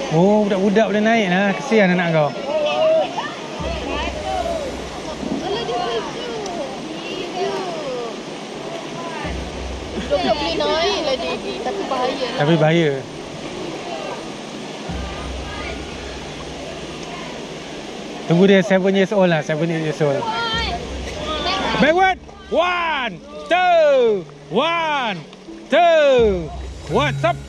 Oh, budak-budak boleh naik lah. Kesian anak kau. Budak boleh naik lah Daddy, tapi bahaya lah. Tapi bahaya. Tunggu dia 7 years old lah. 7 years old. Backward. 1, 2, 1, 2. What's up?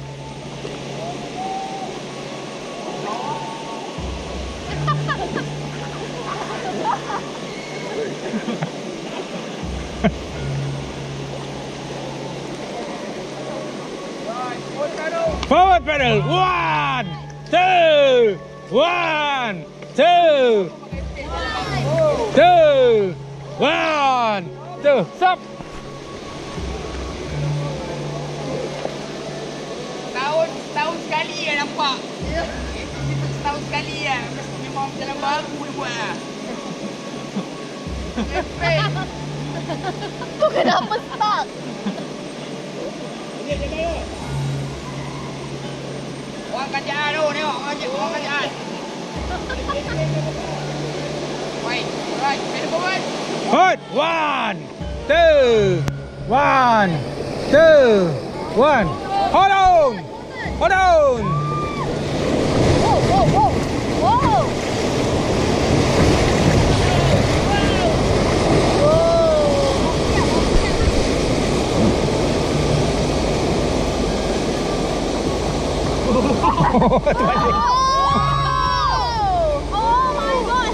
Forward pedal. 1, 2, 1, 2, 2, 1, 2. Stop. Setahun sekali kan nampak. Setahun sekali kan. Memang jalan baru dia buat lah. Tu kenapa stuck? Orang kerajaan tu, tengok. Orang kerajaan. Baik. Alright. Pedal forward. Forward. 1, 2, 1, 2, 1. Hold on. Hold on. Whoa, whoa, whoa. Whoa. Oh my god.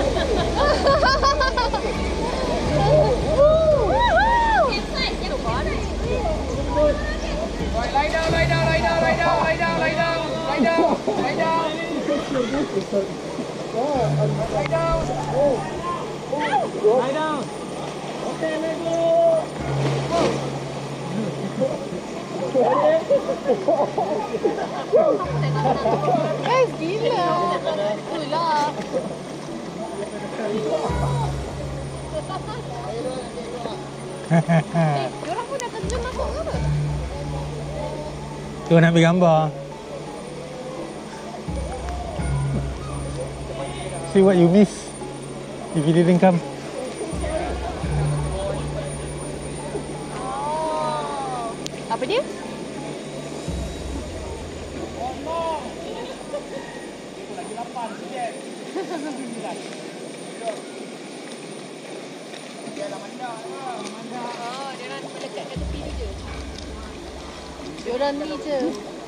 Right, lie down, lie down, lie down, lie down, lie down, lie down, lie down, lie down. Lie down. Lie down. Okay, let go. Guys, gila. Itulah. Diorang pun dah terjun masuk ke apa? Tu nak ambil gambar. See what you miss if you didn't come. Oh. Apa dia? Oh, diorang melekat kat tepi ni je. Diorang ni je.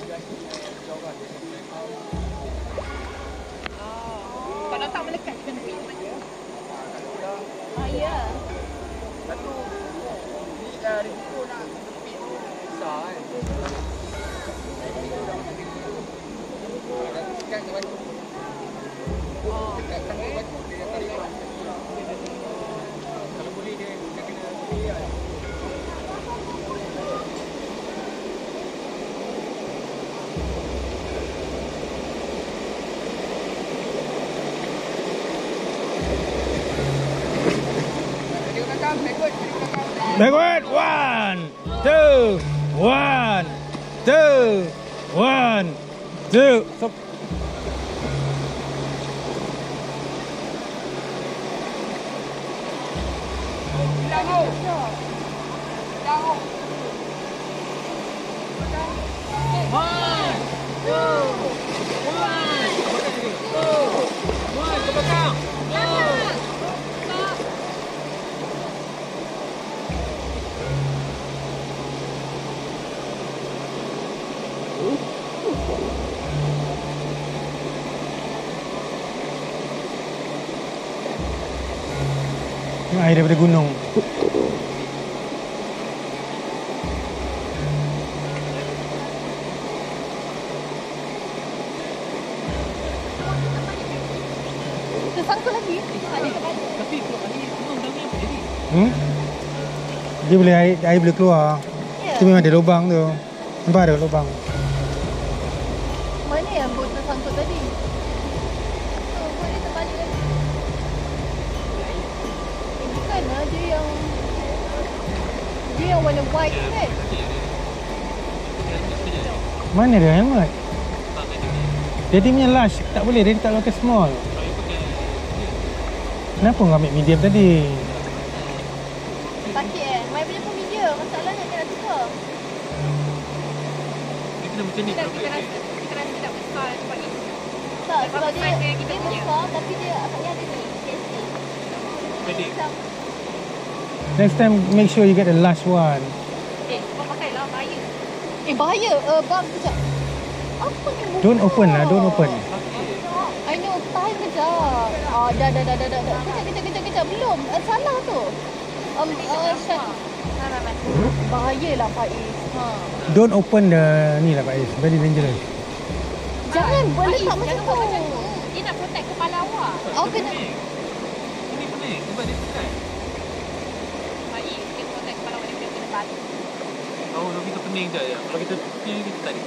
Kalau tak melekat ke tepi saja. Ah, ya. Satu ni dah risiko nak tepi tu besar kan. Dah sekat ke batu. Dekat tangga batu dia tarik. Kalau boleh dia kena tepi kan. Backward. 1, 2, 1, 2, 1, 2. Stop. Tengok air daripada gunung. Tersangkut lagi? Tapi kalau lagi gunung dalamnya apa jadi? Dia boleh air boleh keluar. Ya. Itu memang ada lubang tu. Nampak ada lubang. Mana yang bot tersangkut tadi? Oh, bot dia terbalik lagi. Bukan lah, dia yang warna white tu kan? Mana dia helmet? Daddy punya large tak boleh, Daddy tak pakai small. Kenapa kau ambil medium tadi? Sakit Mai punya pun medium. Masalahnya dia nak tukar. Kita macam ni kalau boleh. Kita rasa tak besar sebab ini. Tak, sebab dia besar tapi dia agaknya ada ni. Pendek. Next time make sure you get the large one. Kau pakai lah, bahaya. Bahaya. Bang, sekejap. Apa ni? Don't open lah, don't open. I know, tahan kejap. Dah. Kejap. Belum. Salah tu. Bahayalah Faiz. Don't open the ni lah Faiz, very dangerous. Jangan letak macam tu. Dia nak protect kepala awak. Kena. Ini pening sebab dia pekat. Faiz, dia protect kepala awak, dia kena batu. Oh, kalau kita pening je. Kalau kita pening, kita tak ada.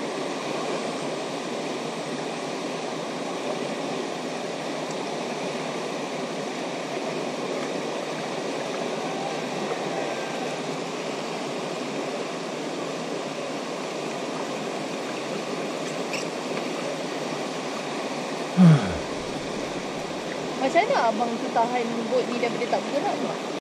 Macam mana abang tu tahan boat ni daripada tak bergerak?